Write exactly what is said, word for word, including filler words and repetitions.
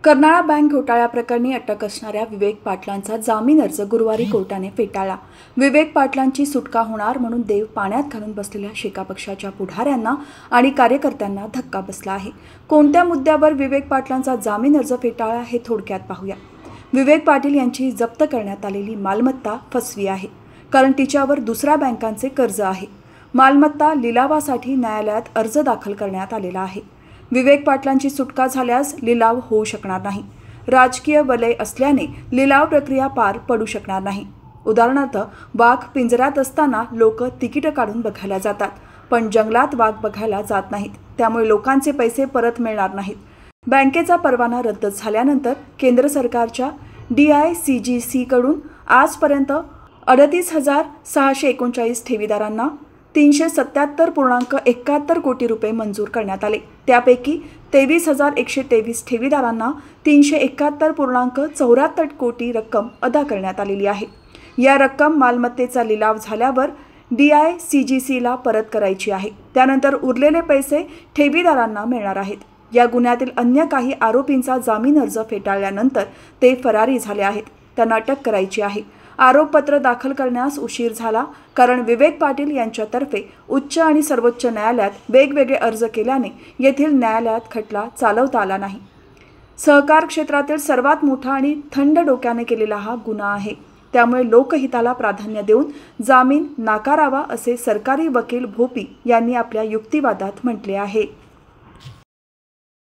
Karnala bank घोटाळ्याप्रकरणी अटक असणाऱ्या विवेक पाटलांचा जामीन अर्ज गुरुवारी कोर्टाने फेटाळला। विवेक पाटलांची सुटका होणार म्हणून देव पाण्यात घालून बसलेल्या शेका पक्षाच्या पुढाऱ्यांना आणि कार्यकर्त्यांना धक्का बसला आहे। कोणत्या मुद्द्यावर विवेक पाटलांचा जामीन अर्ज फेटाळला हे थोडक्यात पाहूया। विवेक पाटील यांची जप्त करण्यात आलेली मालमत्ता फसवी आहे, कारण तिच्यावर दुसऱ्या बँकांचे कर्ज आहे। मालमत्ता लिलावासाठी न्यायालयात अर्ज दाखल करण्यात आलेला आहे। विवेक पाटलांची सुटका झाल्यास लिलाव होऊ शकणार नाही। राजकीय वलय असल्याने लिलाव प्रक्रिया पार पडू शकणार नाही। उदाहरणार्थ, वाघ पिंजऱ्यात असताना लोक तिकीट काढून बघायला जातात, पण जंगलात वाघ बघायला जात नाहीत, त्यामुळे लोकांचे पैसे परत मिळणार नाहीत। बँकेचा परवाना रद्द झाल्यानंतर केंद्र सरकारच्या D I C G C कडून आजपर्यंत अडतीस हजार सहाशे एकोणचाळीस ठेवीदारांना तीनशे सत्याहत्तर पूर्णांक एकाहत्तर कोटी रुपये मंजूर करण्यात आले। त्यापैकी तेवीस हजार एकशे तेवीस ठेवीदारांना तीनशे एकाहत्तर पूर्णांक चौऱ्याहत्तर कोटी रक्कम अदा करण्यात आलेली आहे। या रक्कम मालमत्तेचा लिलाव झाल्यावर डी आय सी जी सीला परत करायची आहे। त्यानंतर उरलेले पैसे ठेवीदारांना मिळणार आहेत। या गुन्ह्यातील अन्य काही आरोपींचा जामीन अर्ज फेटाळल्यानंतर ते फरारी झाले आहेत। त्यांना अटक करायची आहे। आरोपपत्र दाखल करण्यास उशीर झाला, कारण विवेक पाटील यांच्यातर्फे उच्च आणि सर्वोच्च न्यायालयात वेगवेगळे अर्ज केल्याने येथील न्यायालयात खटला चालवता आला नाही। सहकार क्षेत्रातील सर्वात मोठा आणि थंड डोक्याने केलेला हा गुन्हा आहे, त्यामुळे लोकहिताला प्राधान्य देऊन जामीन नाकारावा असे सरकारी वकील भोपी यांनी आपल्या युक्तिवादात म्हटले आहे।